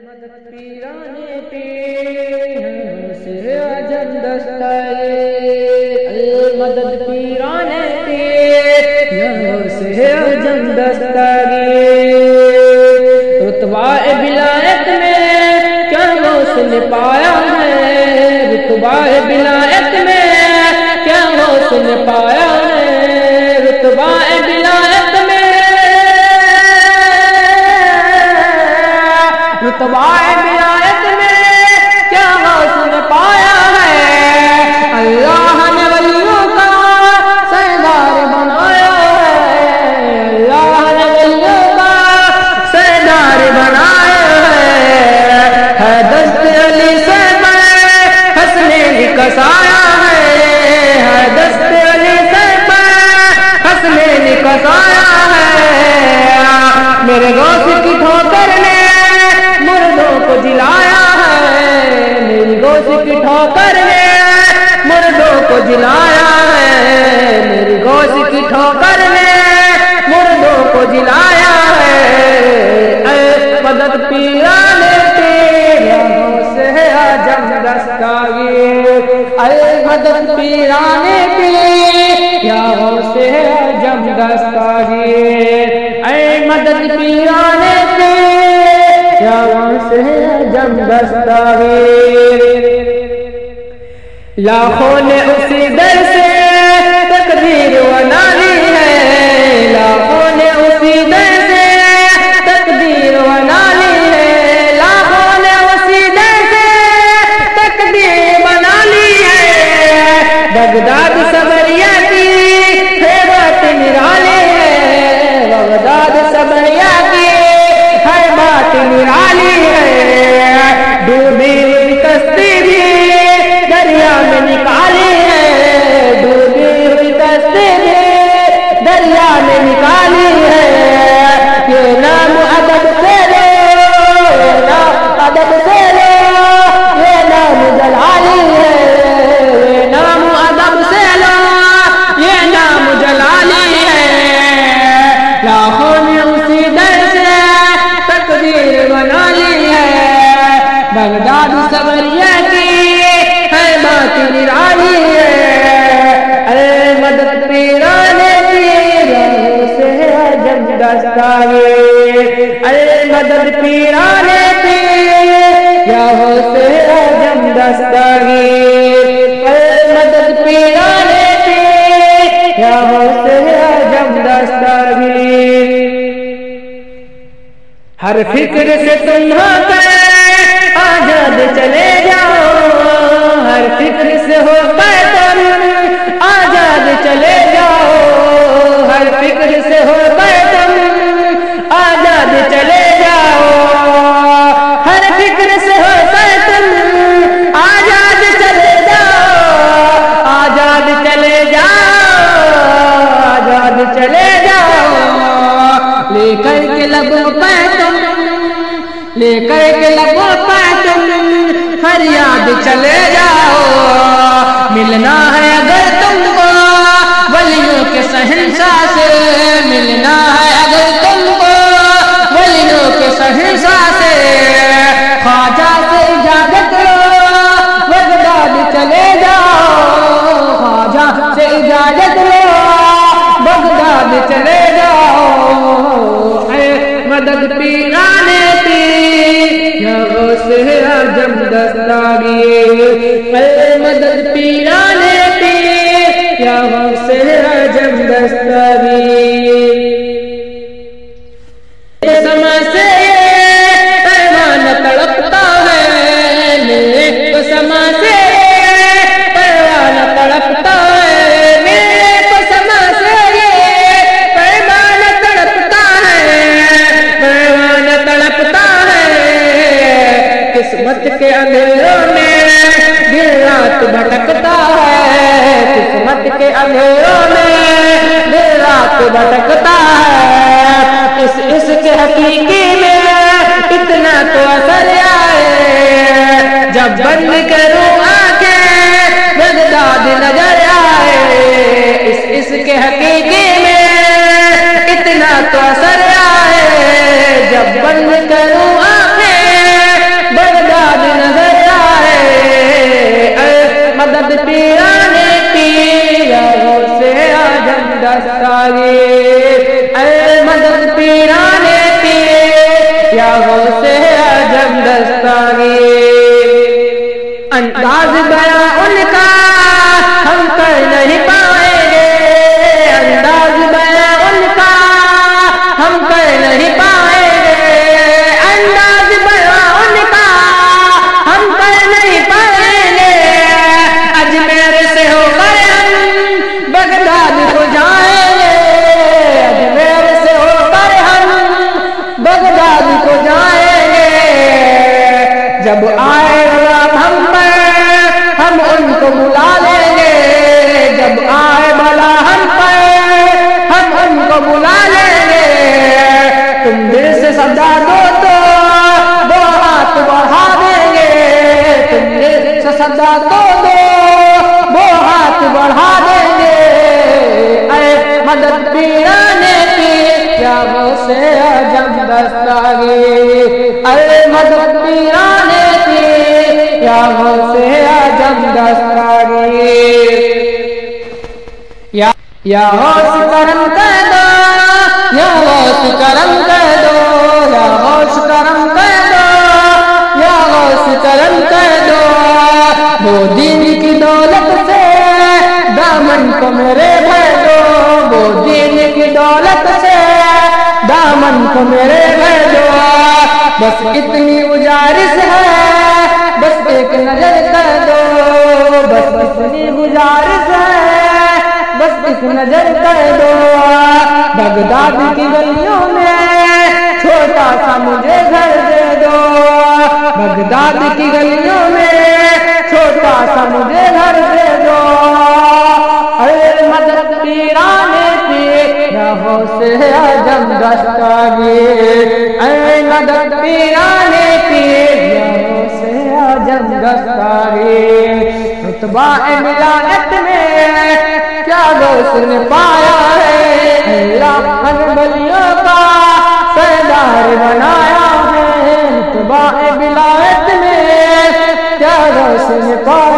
مدد پیرانے پیر سے عجم دستگیر، مدد پیرانے پیر سے عجم دستگیر، رتبہ ولایت میں کیا غوث نے پایا ہے، رتبہ ولایت میں کیا غوث نے پایا ہے، رتبہ ولایت میں رتبہ ولایت میں کیا غوث نے پایا ہے، اللہ نے ولیوں کا سردار بنایا ہے، اللہ نے ولیوں کا سردار بنایا ہے دست علی سے میں حسنین کسایا ہے دست علی سے میں حسنین کسایا ہے، میرے غوث کی ٹھوکر نے مردوں کو جلایا ہے، میری غوث کی ٹھوکر نے مردوں کو جلایا ہے، میری غوث کی ٹھوکر نے مردوں کو جلایا ہے، اے مدد پیرانے تیرا غوث ہے عجم دستگیر، اے مدد پیرانے تیرا غوث ہے عجم دستگیر، اے مدد پیرانے تیرا غوث ہے عجم دستگیر، لاکھوں نے اسی در سے تقدیر بنا لی ہے، لاکھوں نے اسی در سے تقدیر بنا لی ہے، لاکھوں نے اسی در سے تقدیر بنا لی ہے، بغداد صبریہ کی ہے بات نرالی ہے، بغداد صبریہ کی ہے بات نرالی ہے، ڈوبی ہوئی کشتی بھی دریا میں نکالی ہے، ڈوبی ہوئی کشتی بھی دریا میں نکالی ہے، یہ نام ادب سے لو، یہ نام ادب سے لو، یہ نام جلالی ہے، یہ نام ادب سے لو، یہ نام جلالی ہے، لاکھوں نے اسی در سے تقدیر بنا لی ہے، بغداد صبریہ کی ہے بات نرالی ہے، اے مدد پیرانے تیرا غوث ہے عجم دستگیر، اے مدد پیرانے تیرا غوث ہے عجم دستگیر، اے مدد پیرانے تیرا غوث ہے عجم دستگیر، ہر فکر سے تم ہو کر آزاد چلے جاؤ، ہر فکر سے ہو کر تم آزاد چلے جاؤ، ہر فکر سے ہو کر تم آزاد چلے جاؤ، ہر فکر سے ہو کر تم آزاد چلے جاؤ، آزاد چلے جاؤ، آزاد چلے جاؤ، لے کر کے لبوں پہ تم، لے کر کے لبوں پہ تم فریاد چلے جاؤ، ملنا ہے اگر تم کو ولیوں کے شہنشاہ سے، ملنا ہے اگر تم کو ولیوں کے شہنشاہ سے، خواجہ سے اجازت لو بغداد چلے جاؤ، خواجہ سے اجازت لو بغداد چلے جاؤ، اے مدد پیرانے تیرا غوث ہے عجم دستگیر، اے مدد پیرانے تیرا غوث ہے عجم دستگیر، سما سے پیمان تڑپتا ہے، میرے کو سما سے پیمان تڑپتا ہے، میرے کو سما سے پیمان تڑپتا ہے، پیمان تڑپتا ہے، قسمت کے اندھیروں میں دن رات بھٹکتا ہے، قسمت کے اندھیروں میں دن رات بھٹکتا ہے، اس عشق حقیقی میں اتنا تو اثر آئے، جب بند کروں آنکھیں بغداد نظر آئے، اس عشق حقیقی میں اتنا تو اثر آئے، جب بند کروں آنکھیں انداز بیاں ان کا ہم کر نہیں پائیں گے، انداز بیاں ان کا ہم کر نہیں پائیں گے، انداز بیاں ان کا ہم کر نہیں پائیں گے۔ اجمیر سے ہو کر ہم بغداد کو جائیں گے، اجمیر سے ہو کر ہم بغداد کو جائیں گے۔ جب آئے بلا ہم پر ہم ان کو بلا لیں گے، جب آئے بلا ہم پر ہم ان کو بلا لیں گے۔ تم دل سے صدا دو تو وہ ہاتھ بڑھا دیں گے، تم دل سے صدا دو وہ ہاتھ بڑھا دیں گے۔ اے مدد پیرانے کی کیا وہ سے عجم دستاگیر، اے مدد پیرانے کی کیا وہ سے عجم دستاگیر۔ یا غوث کرم کر دو، یا غوث کرم کر دو، یا غوث کرم کر دو، یا غوث کرم کر دو۔ وہ دین کی دولت سے دامن کو میرے بھر دو، وہ دین کی دولت سے دامن کو میرے بھر دو۔ بس اتنی گزارش ہے، بس ایک نظر کر دو، بس اتنی گزارش ہے، بس ایک نظر کر دو۔ بغداد کی گلیوں میں چھوٹا سا مجھے گھر دے دو، بغداد کی گلیوں میں چھوٹا سا مجھے گھر دے دو۔ اے مدد پیرانے کی راہوں سے عجم دستاگیر، اے مدد پیرانے کی راہوں سے عجم دستاگیر۔ رتبہ ولایت میں کیا غوث نے پایا ہے، اللہ ہر بلیوں کا سردار بنایا ہے۔ رتبہ ولایت میں کیا غوث نے پایا